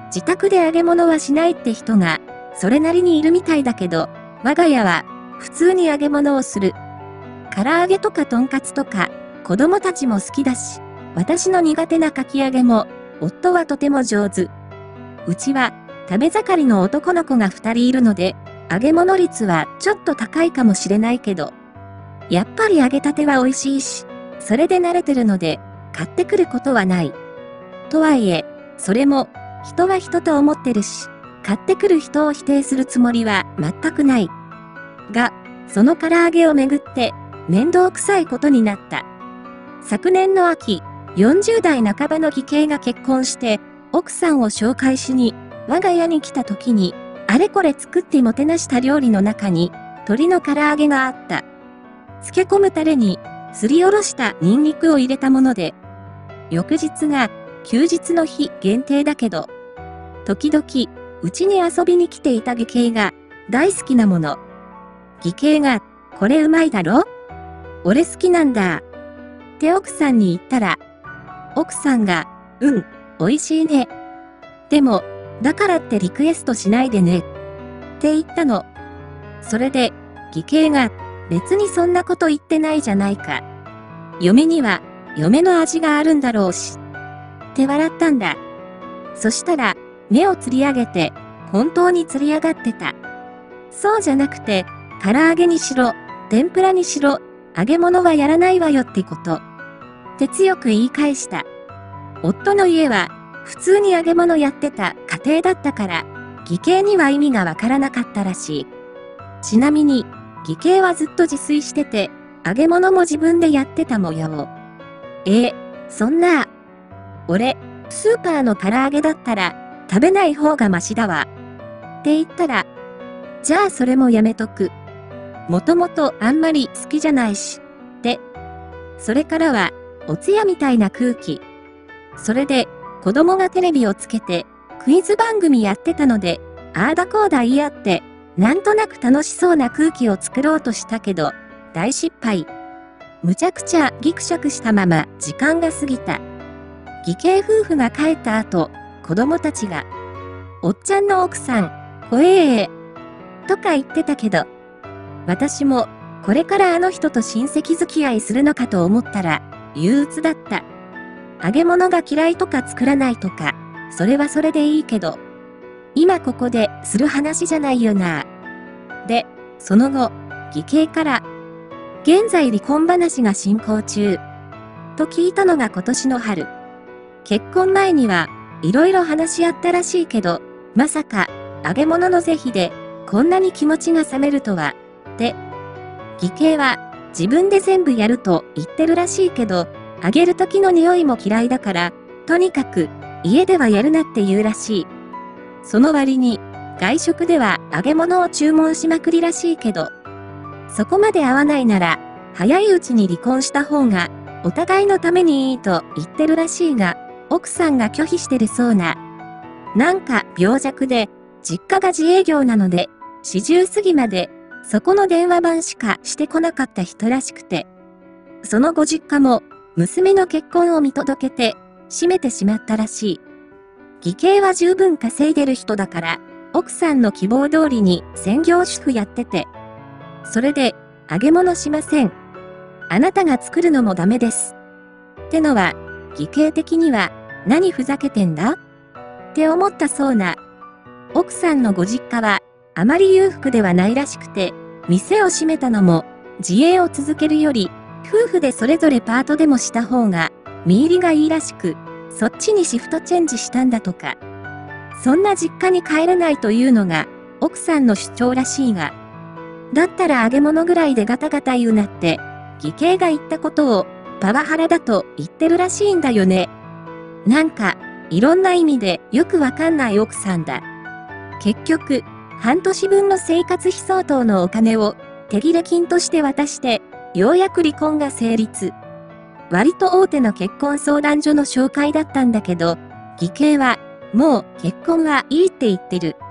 自宅で揚げ物はしないって人が、それなりにいるみたいだけど、我が家は、普通に揚げ物をする。唐揚げとかとんかつとか、子供たちも好きだし、私の苦手なかき揚げも、夫はとても上手。うちは、食べ盛りの男の子が2人いるので、揚げ物率はちょっと高いかもしれないけど、やっぱり揚げたては美味しいし、それで慣れてるので、買ってくることはない。とはいえ、それも、人は人と思ってるし、買ってくる人を否定するつもりは全くない。が、その唐揚げをめぐって、面倒くさいことになった。昨年の秋、40代半ばの義兄が結婚して、奥さんを紹介しに、我が家に来た時に、あれこれ作ってもてなした料理の中に、鶏の唐揚げがあった。漬け込むタレに、すりおろしたニンニクを入れたもので、翌日が、休日の日限定だけど、時々、うちに遊びに来ていた義兄が、大好きなもの。義兄が、これうまいだろ？俺好きなんだ。って奥さんに言ったら、奥さんが、美味しいね。でも、だからってリクエストしないでね。って言ったの。それで、義兄が、別にそんなこと言ってないじゃないか。嫁には、嫁の味があるんだろうし。って笑ったんだ。そしたら、目をつり上げて、本当につり上がってた。そうじゃなくて、唐揚げにしろ、天ぷらにしろ、揚げ物はやらないわよってこと。って強く言い返した。夫の家は、普通に揚げ物やってた家庭だったから、義兄には意味がわからなかったらしい。ちなみに、義兄はずっと自炊してて、揚げ物も自分でやってた模様。そんな。俺、スーパーの唐揚げだったら、食べない方がマシだわ。って言ったら、じゃあそれもやめとく。もともとあんまり好きじゃないし。で、それからは、お通夜みたいな空気。それで、子供がテレビをつけて、クイズ番組やってたので、あーだこーだ言い合って、なんとなく楽しそうな空気を作ろうとしたけど、大失敗。むちゃくちゃギクシャクしたまま時間が過ぎた。義兄夫婦が帰った後、子供たちが、おっちゃんの奥さん、ほえー。とか言ってたけど、私も、これからあの人と親戚付き合いするのかと思ったら、憂鬱だった。揚げ物が嫌いとか作らないとか、それはそれでいいけど、今ここでする話じゃないよな。で、その後、義兄から、現在離婚話が進行中、と聞いたのが今年の春。結婚前には、いろいろ話し合ったらしいけど、まさか、揚げ物の是非で、こんなに気持ちが冷めるとは、で、義兄は、自分で全部やると言ってるらしいけど、揚げる時の匂いも嫌いだから、とにかく、家ではやるなって言うらしい。その割に、外食では揚げ物を注文しまくりらしいけど、そこまで合わないなら、早いうちに離婚した方が、お互いのためにいいと言ってるらしいが、奥さんが拒否してるそうな。なんか病弱で、実家が自営業なので、40過ぎまで、そこの電話番しかしてこなかった人らしくて。そのご実家も、娘の結婚を見届けて、閉めてしまったらしい。義兄は十分稼いでる人だから、奥さんの希望通りに専業主婦やってて。それで、揚げ物しません。あなたが作るのもダメです。ってのは、義兄的には、何ふざけてんだ？って思ったそうな。奥さんのご実家は、あまり裕福ではないらしくて、店を閉めたのも、自営を続けるより、夫婦でそれぞれパートでもした方が、見入りがいいらしく、そっちにシフトチェンジしたんだとか。そんな実家に帰れないというのが、奥さんの主張らしいが。だったら揚げ物ぐらいでガタガタ言うなって、義兄が言ったことを、パワハラだと言ってるらしいんだよね。なんか、いろんな意味でよくわかんない奥さんだ。結局、半年分の生活費相当のお金を手切れ金として渡して、ようやく離婚が成立。割と大手の結婚相談所の紹介だったんだけど、義兄は、もう結婚はいいって言ってる。